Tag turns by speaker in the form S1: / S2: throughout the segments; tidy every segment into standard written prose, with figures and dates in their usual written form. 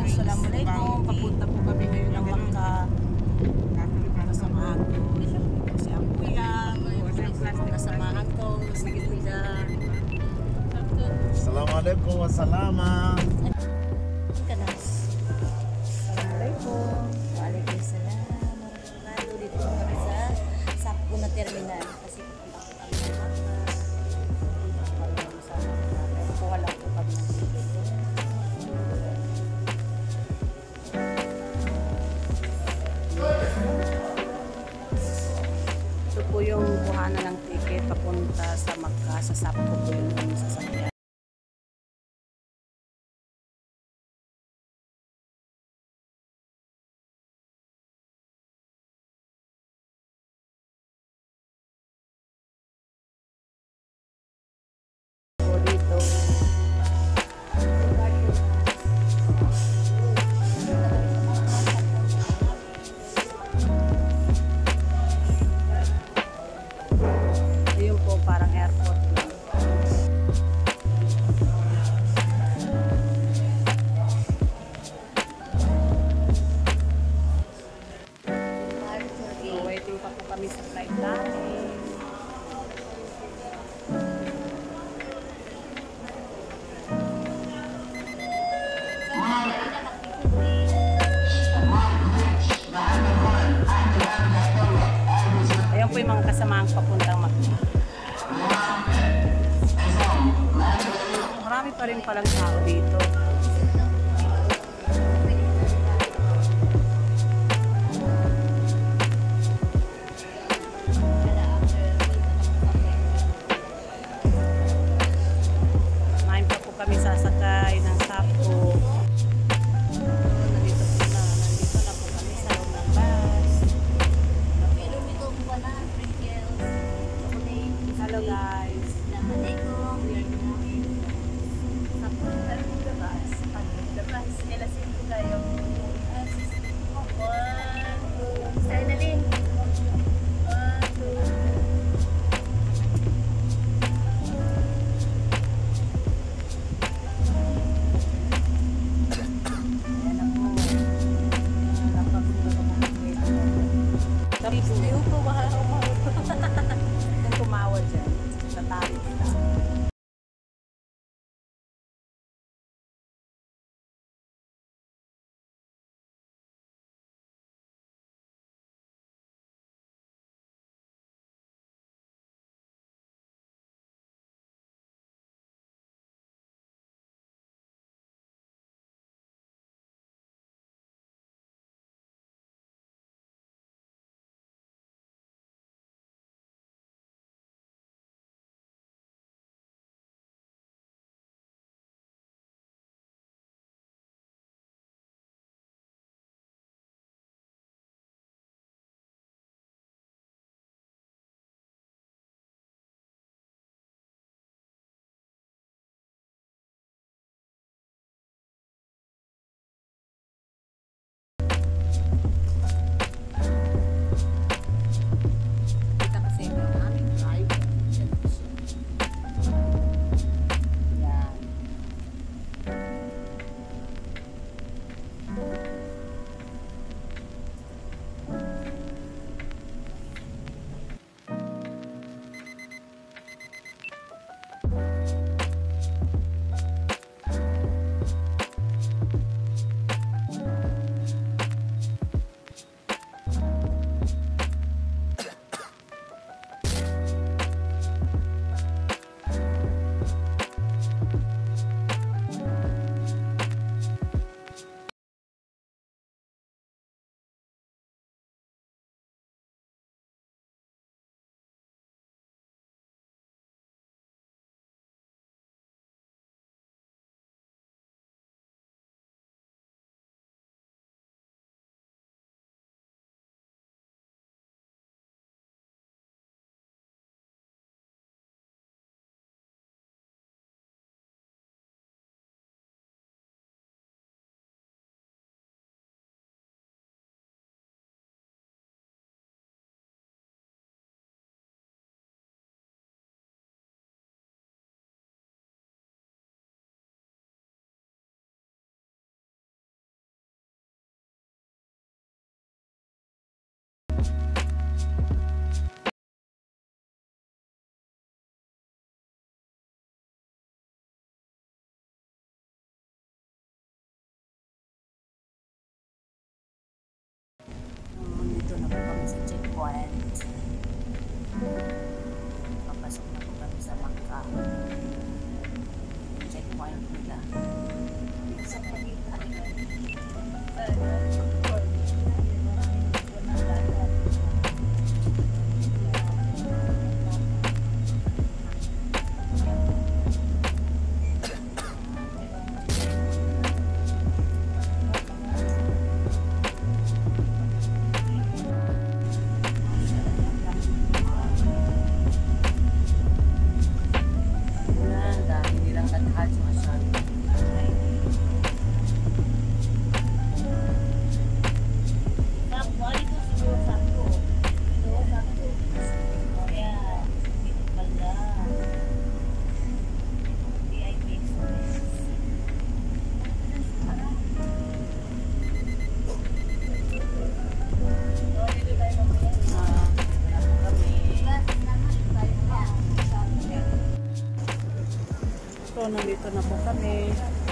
S1: Assalamualaikum. Papunta po kami ngayon ng Makkah. Kasamahan ko. Si ang kuya. Kasamahan ko. Si Gilda.
S2: Assalamualaikum wassalam.
S1: Assalamualaikum. Waalaikumsalam. Dito kami sa Sakpo na terminal. Kasi pupunta ko kami ng Makkah. Kuha lang po kami ng ticket. Ito po yung kuhanan ng ticket papunta sa Makkah. Sa Sakpo po yung sasakyan. Ayun po, parang airport lang. So, waiting pa po kami sa flight namin. Ayan po yung mga kasamaang papuntang Makkah. Marami pa rin palang tao dito. Main pa po kami sasakay ng Sakpo. Nandito na po kami sa loob ng bus. Hello guys.
S3: Assalamualaikum.
S1: Sakpo na terminal. checkpoint. Papasok na po kami sa Makkah. Checkpoint nila. So, nandito na po kami.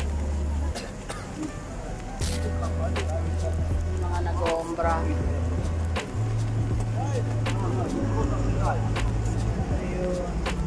S1: Mga nag-oombra. Ayun.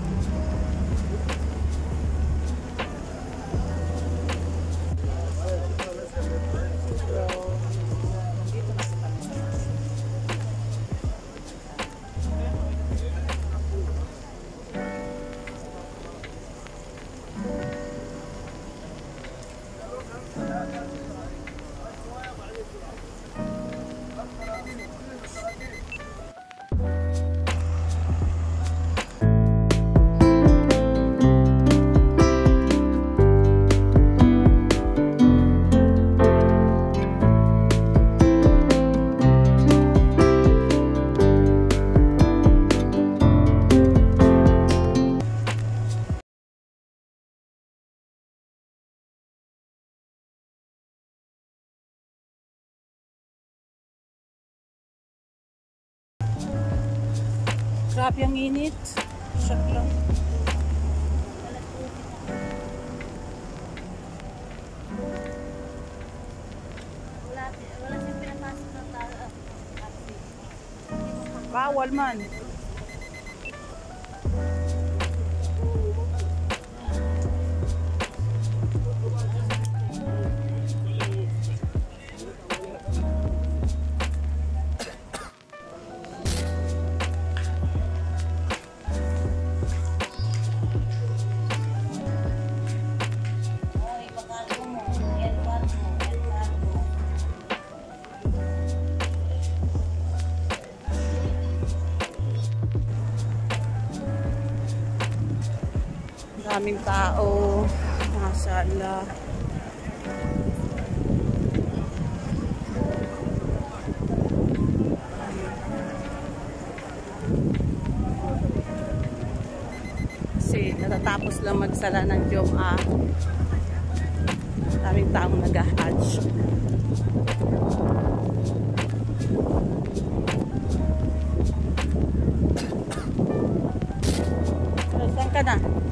S1: Grabe ang init. Shock lang. Wala siyang pinapasok ng taxi. Bawal man. Daming tao. Mashallah. Kasi natatapos lang magsala ng Jum'ah. Daming taong nag-hajj. Saan ka na?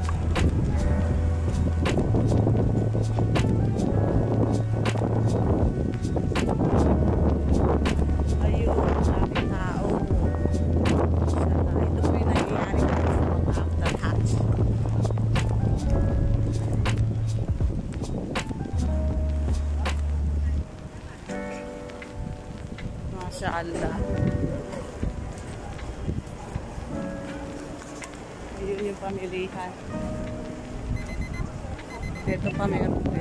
S1: Mashallah. Ayun yung pamilihan. Dito pa meron po.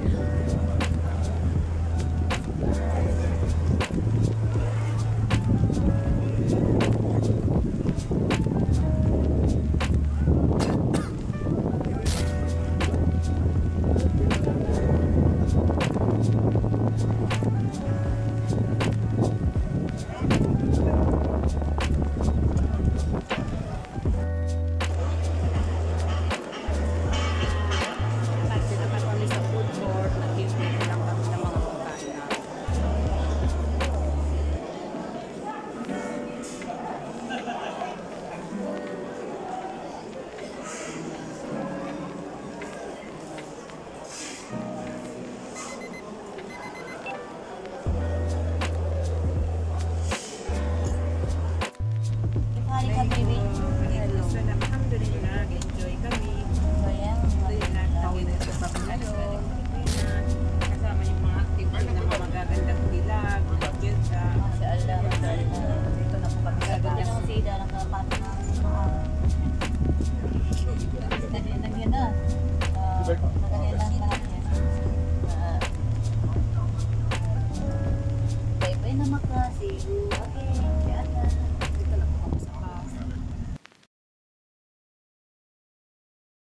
S2: Check.